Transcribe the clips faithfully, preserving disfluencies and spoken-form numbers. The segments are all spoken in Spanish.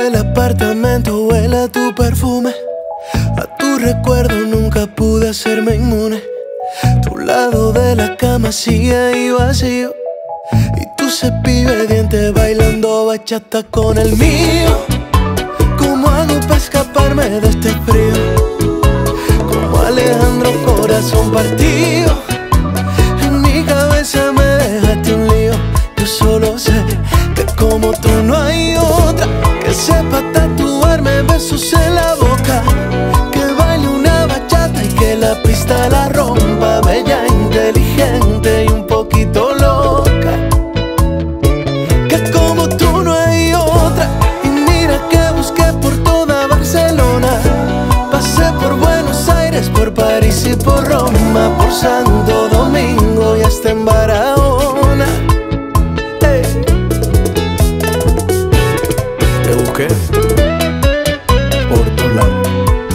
el apartamento huele a tu perfume. A tu recuerdo nunca pude hacerme inmune. Tu lado de la cama sigue ahí vacío, y tu cepillo de dientes bailando bachata con el mío. ¿Cómo hago para escaparme de este frío? Como Alejandro, corazón partido. En mi cabeza me dejaste un lío. Yo solo sé que como tú no hay otra que sepa tatuarme besos en la boca, que baile una bachata y que la pista la rompa. Bella, inteligente y un poquito loca, que como tú no hay otra. Y mira que busqué por toda Barcelona, pasé por Buenos Aires, por París y por Roma, por Santo Domingo y hasta en Barahona. Hey. Te busqué por todos lados.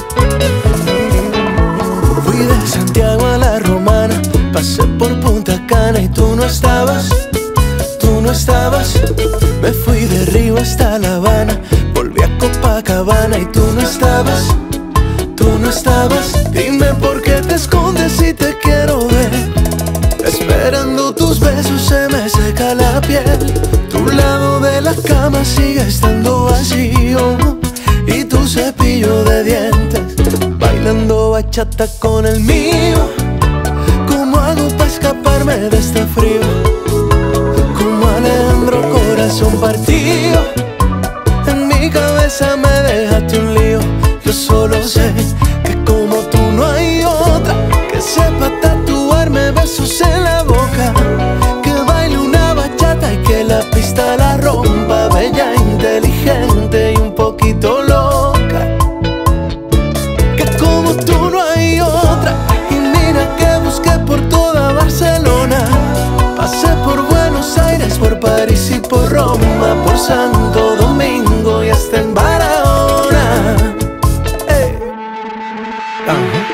Fui de Santiago a La Romana, pasé por Punta Cana y tú no estabas, tú no estabas. Me fui de Río hasta La Habana, volví a Copacabana y tú no estabas, tú no estabas. Dime por qué te escondes si te quiero ver. Esperando tus besos se me seca la piel. Tu lado de la cama sigue estando vacío, y tu cepillo de dientes bailando bachata con el mío. ¿Cómo hago para escaparme de este frío? Como Alejandro, corazón partido. En mi cabeza me dejaste un lío. Yo solo sé que como tú no hay otra que sepa tatuarme besos en la boca, que baile una bachata y que la pista la rompa. Bella, inteligente y un poquito loca, que como tú no hay otra. Y mira que busqué por toda Barcelona, pasé por Buenos Aires, por París y por Roma, por Santo Domingo y hasta en Barahona. Hey. Uh-huh.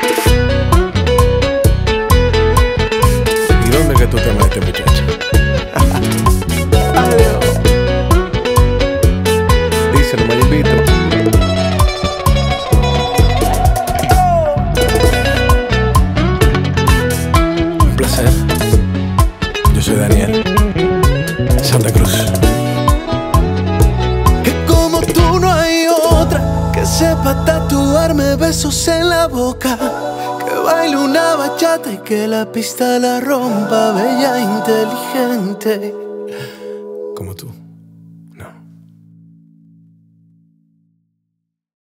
¿Y dónde que tú te metes, muchacha? Adiós. Díselo, Mayimito. Un placer. Yo soy Daniel Santa Cruz. Que como tú no hay otra que sepa tatuarme besos en la boca, que baile una bachata y que la pista la rompa. Bella, inteligente como tú.